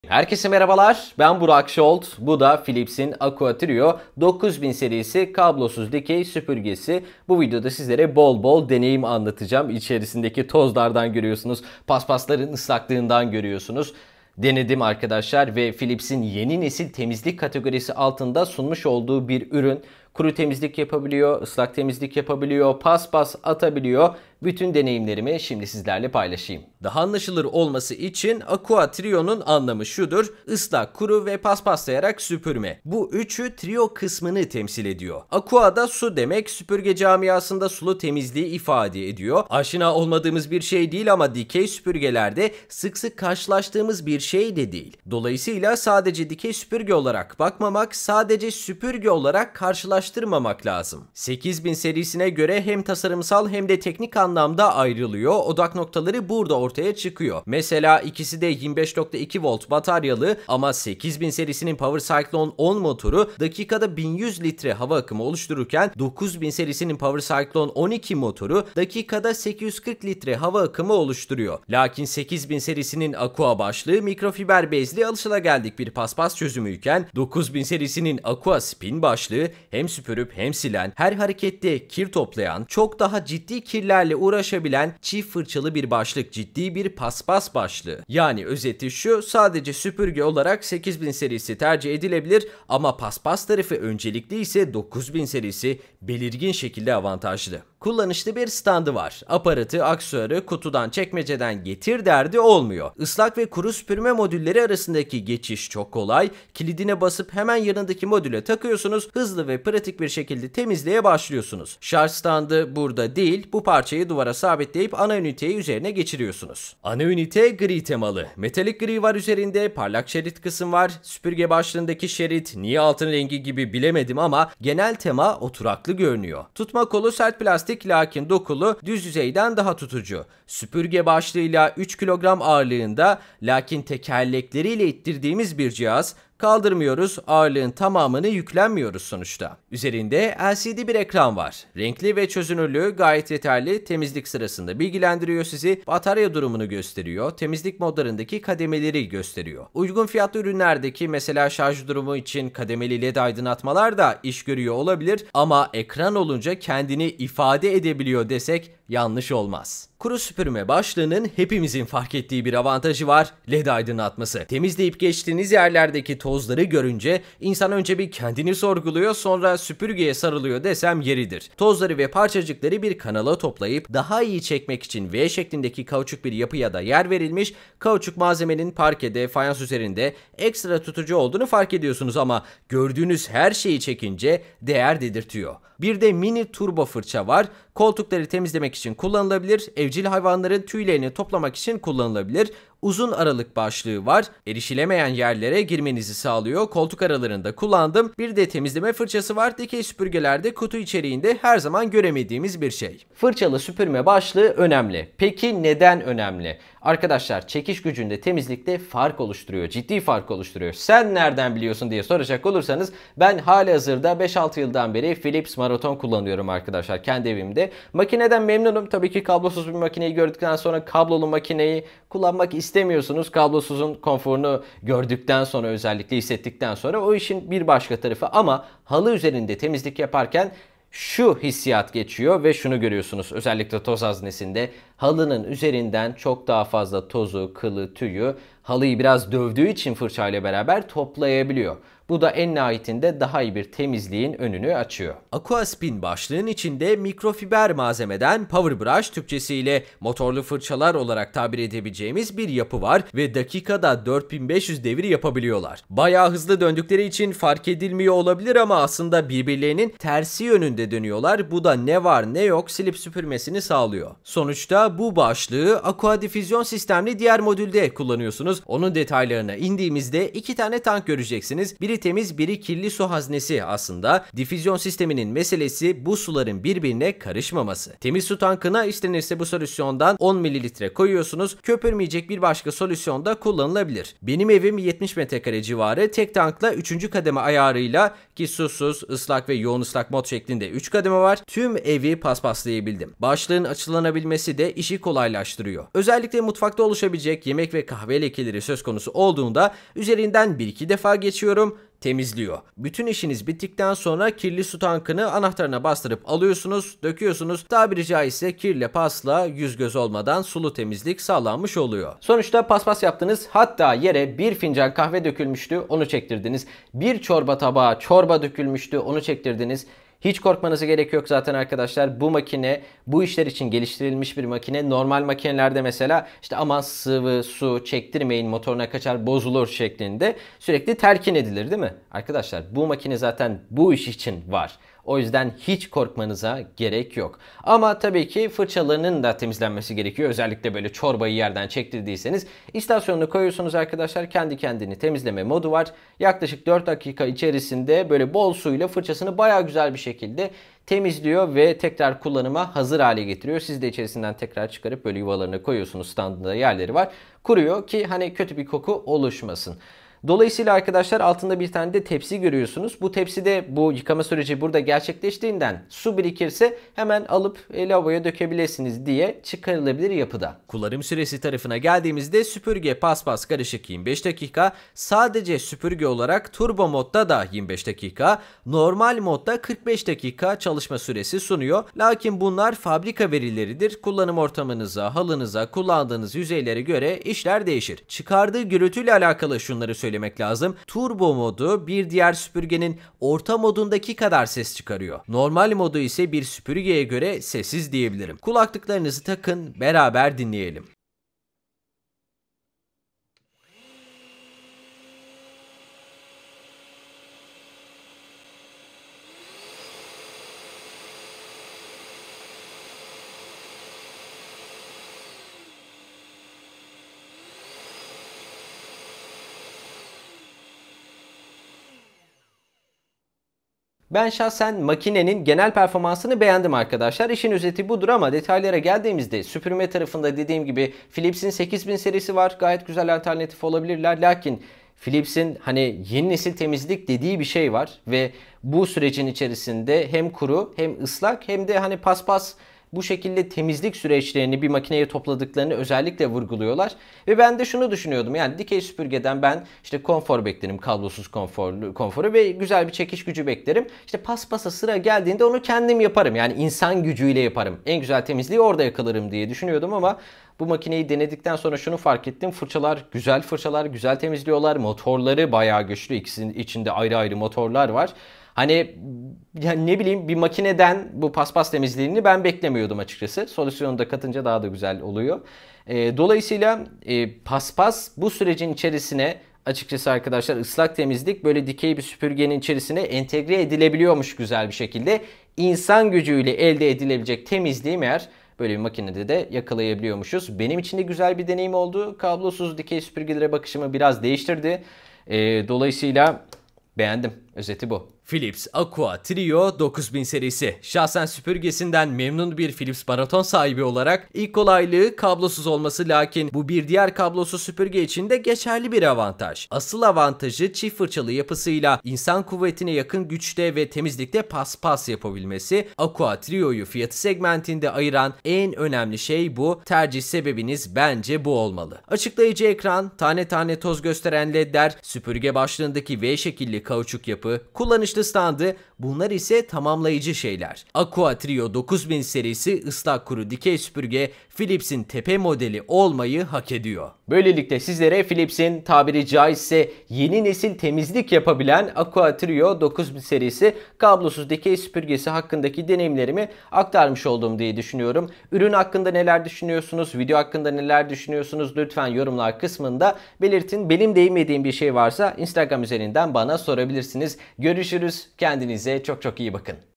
Herkese merhabalar, ben Burak Şolt. Bu da Philips'in Aqua Trio 9000 serisi kablosuz dikey süpürgesi. Bu videoda sizlere bol bol deneyim anlatacağım. İçerisindeki tozlardan görüyorsunuz, paspasların ıslaklığından görüyorsunuz. Denedim arkadaşlar ve Philips'in yeni nesil temizlik kategorisi altında sunmuş olduğu bir ürün. Kuru temizlik yapabiliyor, ıslak temizlik yapabiliyor, paspas atabiliyor. Bütün deneyimlerimi şimdi sizlerle paylaşayım. Daha anlaşılır olması için Aqua Trio'nun anlamı şudur: ıslak, kuru ve paspaslayarak süpürme. Bu üçü trio kısmını temsil ediyor. Aqua da su demek, süpürge camiasında sulu temizliği ifade ediyor. Aşina olmadığımız bir şey değil ama dikey süpürgelerde sık sık karşılaştığımız bir şey de değil. Dolayısıyla sadece dikey süpürge olarak bakmamak, sadece süpürge olarak karşılaştırmamak lazım. 8000 serisine göre hem tasarımsal hem de teknik anlamda ayrılıyor. Odak noktaları burada ortaya çıkıyor. Mesela ikisi de 25.2 volt bataryalı ama 8000 serisinin Power Cyclone 10 motoru dakikada 1100 litre hava akımı oluştururken 9000 serisinin Power Cyclone 12 motoru dakikada 840 litre hava akımı oluşturuyor. Lakin 8000 serisinin Aqua başlığı mikrofiber bezli alışılageldik bir paspas çözümüyken 9000 serisinin Aqua Spin başlığı hem süpürüp hem silen, her harekette kir toplayan, çok daha ciddi kirlerle uğraşabilen çift fırçalı bir başlık, ciddi bir paspas başlığı. Yani özeti şu: sadece süpürge olarak 8000 serisi tercih edilebilir ama paspas tarafı öncelikli ise 9000 serisi belirgin şekilde avantajlı. Kullanışlı bir standı var. Aparatı, aksesuarı kutudan, çekmeceden getir derdi olmuyor. Islak ve kuru süpürme modülleri arasındaki geçiş çok kolay. Kilidine basıp hemen yanındaki modüle takıyorsunuz. Hızlı ve pratik bir şekilde temizliğe başlıyorsunuz. Şarj standı burada değil. Bu parçayı duvara sabitleyip ana üniteyi üzerine geçiriyorsunuz. Ana ünite gri temalı. Metalik gri var üzerinde. Parlak şerit kısım var. Süpürge başlığındaki şerit niye altın rengi gibi bilemedim ama genel tema oturaklı görünüyor. Tutma kolu sert plastik lakin dokulu, düz yüzeyden daha tutucu. Süpürge başlığıyla 3 kilogram ağırlığında lakin tekerlekleriyle ittirdiğimiz bir cihaz. Kaldırmıyoruz, ağırlığın tamamını yüklenmiyoruz sonuçta. Üzerinde LCD bir ekran var. Renkli ve çözünürlüğü gayet yeterli. Temizlik sırasında bilgilendiriyor sizi. Batarya durumunu gösteriyor. Temizlik modlarındaki kademeleri gösteriyor. Uygun fiyatlı ürünlerdeki mesela şarj durumu için kademeli led aydınlatmalar da iş görüyor olabilir ama ekran olunca kendini ifade edebiliyor desek yanlış olmaz. Kuru süpürme başlığının hepimizin fark ettiği bir avantajı var: led aydınlatması. Temizleyip geçtiğiniz yerlerdeki tozları görünce insan önce bir kendini sorguluyor, sonra süpürgeye sarılıyor desem yeridir. Tozları ve parçacıkları bir kanala toplayıp daha iyi çekmek için V şeklindeki kauçuk bir yapıya da yer verilmiş. Kauçuk malzemenin parkede, fayans üzerinde ekstra tutucu olduğunu fark ediyorsunuz ama gördüğünüz her şeyi çekince değer dedirtiyor. Bir de mini turbo fırça var. Koltukları temizlemek için kullanılabilir. Evcil hayvanların tüylerini toplamak için kullanılabilir. Uzun aralık başlığı var. Erişilemeyen yerlere girmenizi sağlıyor. Koltuk aralarında kullandım. Bir de temizleme fırçası var. Dikey süpürgelerde kutu içeriğinde her zaman göremediğimiz bir şey. Fırçalı süpürme başlığı önemli. Peki neden önemli? Arkadaşlar, çekiş gücünde, temizlikte fark oluşturuyor. Ciddi fark oluşturuyor. Sen nereden biliyorsun diye soracak olursanız ben halihazırda 5-6 yıldan beri Philips Marathon kullanıyorum arkadaşlar kendi evimde. Makineden memnunum. Tabii ki kablosuz bir makineyi gördükten sonra kablolu makineyi kullanmak istemiyorsunuz. Kablosuzun konforunu gördükten sonra, özellikle hissettikten sonra o işin bir başka tarafı ama halı üzerinde temizlik yaparken şu hissiyat geçiyor ve şunu görüyorsunuz. Özellikle toz haznesinde halının üzerinden çok daha fazla tozu, kılı, tüyü halıyı biraz dövdüğü için fırçayla beraber toplayabiliyor. Bu da en nihayetinde daha iyi bir temizliğin önünü açıyor. Aqua Spin başlığın içinde mikrofiber malzemeden Power Brush, Türkçesiyle motorlu fırçalar olarak tabir edebileceğimiz bir yapı var ve dakikada 4500 devir yapabiliyorlar. Bayağı hızlı döndükleri için fark edilmiyor olabilir ama aslında birbirlerinin tersi yönünde dönüyorlar. Bu da ne var ne yok silip süpürmesini sağlıyor. Sonuçta bu başlığı Aqua difüzyon sistemli diğer modülde kullanıyorsunuz. Onun detaylarına indiğimizde 2 tane tank göreceksiniz. Biri temiz, biri kirli su haznesi aslında. Difüzyon sisteminin meselesi bu suların birbirine karışmaması. Temiz su tankına istenirse bu solüsyondan 10 ml koyuyorsunuz. Köpürmeyecek bir başka solüsyon da kullanılabilir. Benim evim 70 metrekare civarı. Tek tankla 3. kademe ayarıyla, ki susuz, ıslak ve yoğun ıslak mod şeklinde 3 kademe var. Tüm evi paspaslayabildim. Başlığın açılanabilmesi de işi kolaylaştırıyor. Özellikle mutfakta oluşabilecek yemek ve kahve lekeleri söz konusu olduğunda üzerinden 1-2 defa geçiyorum, temizliyor. Bütün işiniz bittikten sonra kirli su tankını anahtarına bastırıp alıyorsunuz, döküyorsunuz. Tabiri caizse kirle pasla yüz göz olmadan sulu temizlik sağlanmış oluyor. Sonuçta paspas yaptınız, hatta yere bir fincan kahve dökülmüştü, onu çektirdiniz. Bir çorba tabağı çorba dökülmüştü, onu çektirdiniz. Hiç korkmanıza gerek yok zaten arkadaşlar. Bu makine bu işler için geliştirilmiş bir makine. Normal makinelerde mesela işte aman sıvı su çektirmeyin, motoruna kaçar, bozulur şeklinde sürekli telkin edilir değil mi? Arkadaşlar bu makine zaten bu iş için var. O yüzden hiç korkmanıza gerek yok. Ama tabii ki fırçalarının da temizlenmesi gerekiyor. Özellikle böyle çorbayı yerden çektirdiyseniz istasyonuna koyuyorsunuz arkadaşlar. Kendi kendini temizleme modu var. Yaklaşık 4 dakika içerisinde böyle bol suyla fırçasını bayağı güzel bir şekilde temizliyor ve tekrar kullanıma hazır hale getiriyor. Siz de içerisinden tekrar çıkarıp böyle yuvalarına koyuyorsunuz. Standında yerleri var. Kuruyor ki hani kötü bir koku oluşmasın. Dolayısıyla arkadaşlar altında bir tane de tepsi görüyorsunuz. Bu tepside bu yıkama süreci burada gerçekleştiğinden su birikirse hemen alıp lavaboya dökebilirsiniz diye çıkarılabilir yapıda. Kullanım süresi tarafına geldiğimizde süpürge paspas karışık 25 dakika. Sadece süpürge olarak turbo modda da 25 dakika. Normal modda 45 dakika çalışma süresi sunuyor. Lakin bunlar fabrika verileridir. Kullanım ortamınıza, halınıza, kullandığınız yüzeylere göre işler değişir. Çıkardığı gürültüyle alakalı şunları söylemek lazım. Turbo modu bir diğer süpürgenin orta modundaki kadar ses çıkarıyor. Normal modu ise bir süpürgeye göre sessiz diyebilirim. Kulaklıklarınızı takın, beraber dinleyelim. Ben şahsen makinenin genel performansını beğendim arkadaşlar. İşin özeti budur ama detaylara geldiğimizde süpürme tarafında dediğim gibi Philips'in 8000 serisi var. Gayet güzel alternatif olabilirler. Lakin Philips'in hani yeni nesil temizlik dediği bir şey var ve bu sürecin içerisinde hem kuru hem ıslak hem de hani paspas bu şekilde temizlik süreçlerini bir makineye topladıklarını özellikle vurguluyorlar. Ve ben de şunu düşünüyordum. Yani dikey süpürgeden ben işte konfor beklerim. Kablosuz konforu ve güzel bir çekiş gücü beklerim. İşte paspasa sıra geldiğinde onu kendim yaparım. Yani insan gücüyle yaparım. En güzel temizliği orada yakalarım diye düşünüyordum ama bu makineyi denedikten sonra şunu fark ettim. Fırçalar güzel temizliyorlar. Motorları bayağı güçlü. İkisinin içinde ayrı ayrı motorlar var. Hani yani ne bileyim bir makineden bu paspas temizliğini ben beklemiyordum açıkçası. Solüsyonu da katınca daha da güzel oluyor. Dolayısıyla paspas bu sürecin içerisine açıkçası arkadaşlar ıslak temizlik böyle dikey bir süpürgenin içerisine entegre edilebiliyormuş güzel bir şekilde. İnsan gücüyle elde edilebilecek temizliği meğer böyle bir makinede de yakalayabiliyormuşuz. Benim için de güzel bir deneyim oldu. Kablosuz dikey süpürgelere bakışımı biraz değiştirdi. Dolayısıyla beğendim. Özeti bu. Philips Aqua Trio 9000 serisi. Şahsen süpürgesinden memnun bir Philips baraton sahibi olarak ilk kolaylığı kablosuz olması, lakin bu bir diğer kablosuz süpürge için de geçerli bir avantaj. Asıl avantajı çift fırçalı yapısıyla insan kuvvetine yakın güçte ve temizlikte paspas yapabilmesi. Aqua Trio'yu fiyatı segmentinde ayıran en önemli şey bu. Tercih sebebiniz bence bu olmalı. Açıklayıcı ekran, tane tane toz gösteren ledler, süpürge başlığındaki V şekilli kauçuk yapı, kullanışlı standı, bunlar ise tamamlayıcı şeyler. Aqua Trio 9000 serisi ıslak kuru dikey süpürge Philips'in tepe modeli olmayı hak ediyor. Böylelikle sizlere Philips'in tabiri caizse yeni nesil temizlik yapabilen Aqua Trio 9000 serisi kablosuz dikey süpürgesi hakkındaki deneyimlerimi aktarmış oldum diye düşünüyorum. Ürün hakkında neler düşünüyorsunuz? Video hakkında neler düşünüyorsunuz? Lütfen yorumlar kısmında belirtin. Benim değinmediğim bir şey varsa Instagram üzerinden bana sorabilirsiniz. Görüşürüz. Kendinize çok çok iyi bakın.